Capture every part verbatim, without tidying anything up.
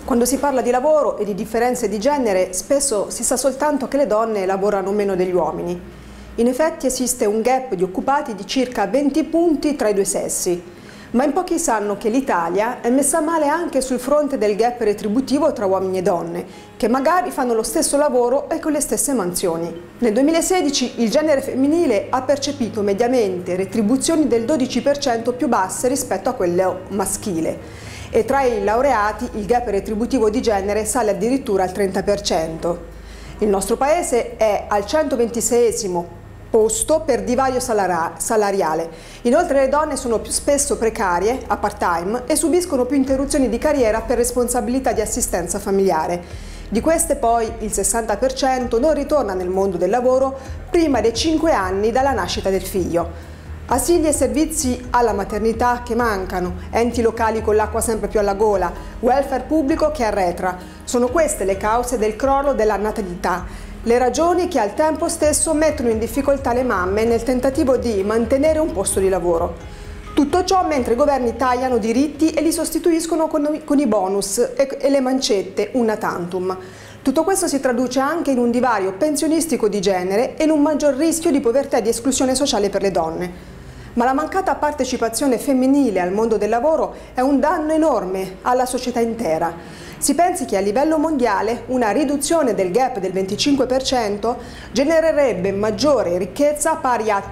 Quando si parla di lavoro e di differenze di genere, spesso si sa soltanto che le donne lavorano meno degli uomini. In effetti esiste un gap di occupati di circa venti punti tra i due sessi, ma in pochi sanno che l'Italia è messa male anche sul fronte del gap retributivo tra uomini e donne, che magari fanno lo stesso lavoro e con le stesse mansioni. Nel duemilasedici il genere femminile ha percepito mediamente retribuzioni del dodici per cento più basse rispetto a quello maschile. E tra i laureati il gap retributivo di genere sale addirittura al trenta per cento. Il nostro paese è al centoventiseiesimo posto per divario salariale. Inoltre le donne sono più spesso precarie, a part-time, e subiscono più interruzioni di carriera per responsabilità di assistenza familiare. Di queste poi il sessanta per cento non ritorna nel mondo del lavoro prima dei cinque anni dalla nascita del figlio. Asili e servizi alla maternità che mancano, enti locali con l'acqua sempre più alla gola, welfare pubblico che arretra. Sono queste le cause del crollo della natalità, le ragioni che al tempo stesso mettono in difficoltà le mamme nel tentativo di mantenere un posto di lavoro. Tutto ciò mentre i governi tagliano diritti e li sostituiscono con, con i bonus e, e le mancette una tantum. Tutto questo si traduce anche in un divario pensionistico di genere e in un maggior rischio di povertà e di esclusione sociale per le donne. Ma la mancata partecipazione femminile al mondo del lavoro è un danno enorme alla società intera. Si pensi che a livello mondiale una riduzione del gap del venticinque per cento genererebbe maggiore ricchezza pari a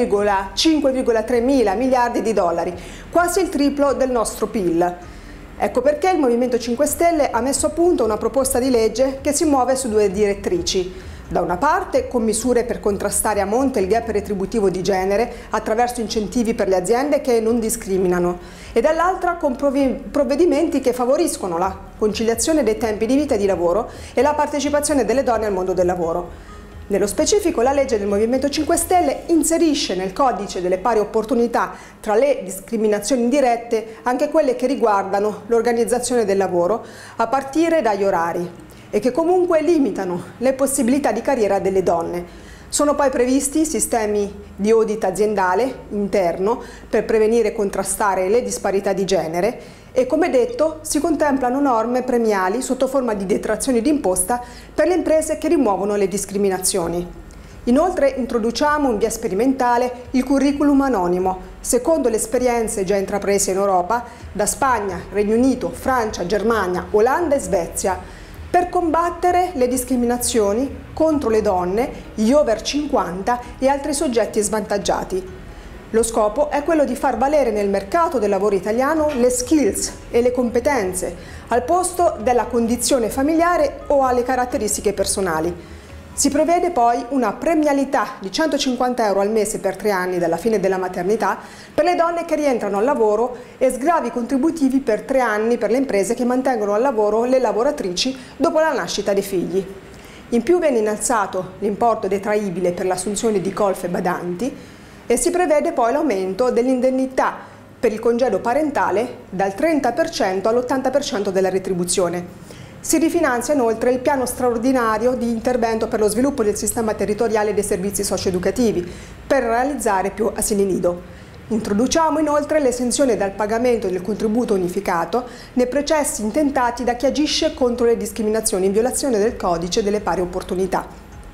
cinque virgola tre mila miliardi di dollari, quasi il triplo del nostro P I L. Ecco perché il Movimento cinque Stelle ha messo a punto una proposta di legge che si muove su due direttrici. Da una parte con misure per contrastare a monte il gap retributivo di genere attraverso incentivi per le aziende che non discriminano e dall'altra con provvedimenti che favoriscono la conciliazione dei tempi di vita e di lavoro e la partecipazione delle donne al mondo del lavoro. Nello specifico la legge del Movimento cinque Stelle inserisce nel codice delle pari opportunità tra le discriminazioni indirette anche quelle che riguardano l'organizzazione del lavoro a partire dagli orari e che comunque limitano le possibilità di carriera delle donne. Sono poi previsti sistemi di audit aziendale interno per prevenire e contrastare le disparità di genere e, come detto, si contemplano norme premiali sotto forma di detrazioni d'imposta per le imprese che rimuovono le discriminazioni. Inoltre introduciamo in via sperimentale il curriculum anonimo, secondo le esperienze già intraprese in Europa da Spagna, Regno Unito, Francia, Germania, Olanda e Svezia, per combattere le discriminazioni contro le donne, gli over cinquanta e altri soggetti svantaggiati. Lo scopo è quello di far valere nel mercato del lavoro italiano le skills e le competenze al posto della condizione familiare o alle caratteristiche personali. Si prevede poi una premialità di centocinquanta euro al mese per tre anni dalla fine della maternità per le donne che rientrano al lavoro e sgravi contributivi per tre anni per le imprese che mantengono al lavoro le lavoratrici dopo la nascita dei figli. In più viene innalzato l'importo detraibile per l'assunzione di colf e badanti e si prevede poi l'aumento dell'indennità per il congedo parentale dal trenta per cento all'ottanta per cento della retribuzione. Si rifinanzia inoltre il piano straordinario di intervento per lo sviluppo del sistema territoriale dei servizi socioeducativi per realizzare più asili nido. Introduciamo inoltre l'esenzione dal pagamento del contributo unificato nei processi intentati da chi agisce contro le discriminazioni in violazione del codice delle pari opportunità.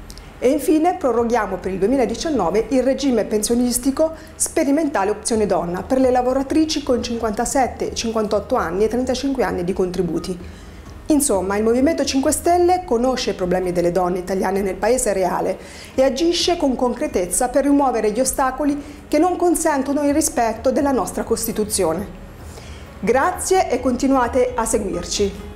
E infine proroghiamo per il duemiladiciannove il regime pensionistico sperimentale opzione donna per le lavoratrici con cinquantasette, cinquantotto anni e trentacinque anni di contributi. Insomma, il Movimento cinque Stelle conosce i problemi delle donne italiane nel paese reale e agisce con concretezza per rimuovere gli ostacoli che non consentono il rispetto della nostra Costituzione. Grazie e continuate a seguirci.